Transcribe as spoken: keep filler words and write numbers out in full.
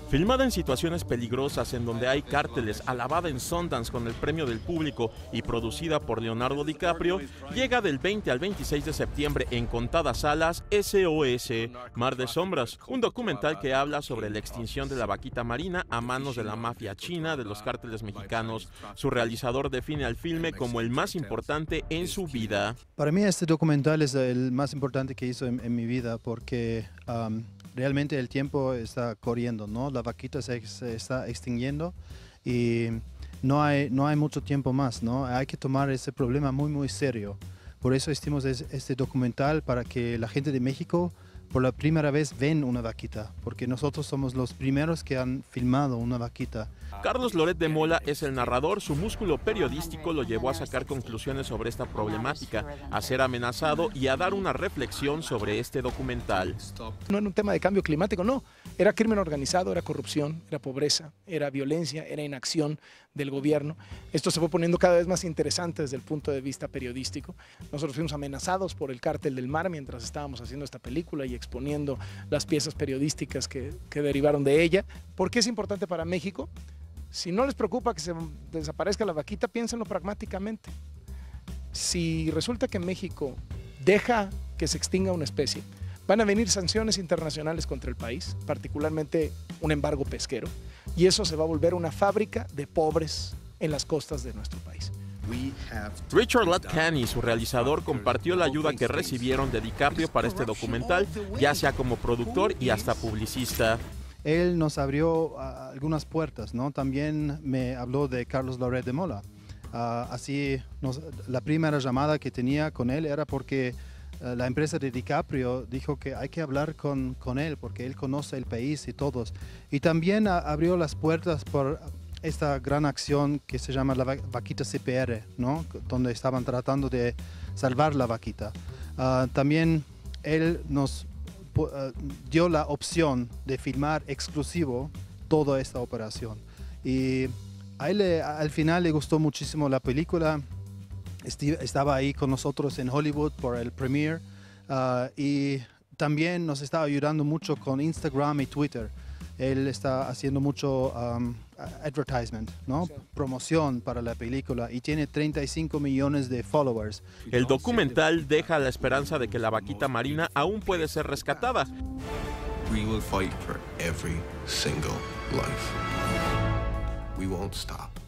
Filmada en situaciones peligrosas en donde hay cárteles, alabada en Sundance con el premio del público y producida por Leonardo DiCaprio, llega del veinte al veintiséis de septiembre en contadas salas S O S, Mar de Sombras, un documental que habla sobre la extinción de la vaquita marina a manos de la mafia china de los cárteles mexicanos. Su realizador define al filme como el más importante en su vida. Para mí este documental es el más importante que hizo en, en mi vida porque um, realmente el tiempo está corriendo, ¿no? La vaquita se, se está extinguiendo y no hay, no hay mucho tiempo más, ¿no? Hay que tomar ese problema muy, muy serio. Por eso hicimos este documental para que la gente de México por la primera vez ven una vaquita, porque nosotros somos los primeros que han filmado una vaquita. Carlos Loret de Mola es el narrador. Su músculo periodístico lo llevó a sacar conclusiones sobre esta problemática, a ser amenazado y a dar una reflexión sobre este documental. No era un tema de cambio climático, no. Era crimen organizado, era corrupción, era pobreza, era violencia, era inacción del gobierno. Esto se fue poniendo cada vez más interesante desde el punto de vista periodístico. Nosotros fuimos amenazados por el Cártel del Mar mientras estábamos haciendo esta película y exponiendo las piezas periodísticas que, que derivaron de ella. ¿Por qué es importante para México? Si no les preocupa que se desaparezca la vaquita, piénsenlo pragmáticamente. Si resulta que México deja que se extinga una especie, van a venir sanciones internacionales contra el país, particularmente un embargo pesquero, y eso se va a volver una fábrica de pobres en las costas de nuestro país. Richard Latcani, su realizador, compartió la ayuda que recibieron de DiCaprio para este documental, ya sea como productor y hasta publicista. Él nos abrió uh, algunas puertas, ¿no? También me habló de Carlos Loret de Mola. Uh, así, nos, la primera llamada que tenía con él era porque uh, la empresa de DiCaprio dijo que hay que hablar con, con él porque él conoce el país y todos. Y también uh, abrió las puertas por esta gran acción que se llama la Vaquita C P R, ¿no? Donde estaban tratando de salvar la vaquita. Uh, también él nos Uh, dio la opción de filmar exclusivo toda esta operación y a él le, al final le gustó muchísimo la película. Esti estaba ahí con nosotros en Hollywood por el premiere uh, y también nos está ayudando mucho con Instagram y Twitter. Él está haciendo mucho um, advertisement, ¿no? Sí. Promoción para la película y tiene treinta y cinco millones de followers. El documental deja la esperanza de que la vaquita marina aún puede ser rescatada. We will fight for every single life. We won't stop.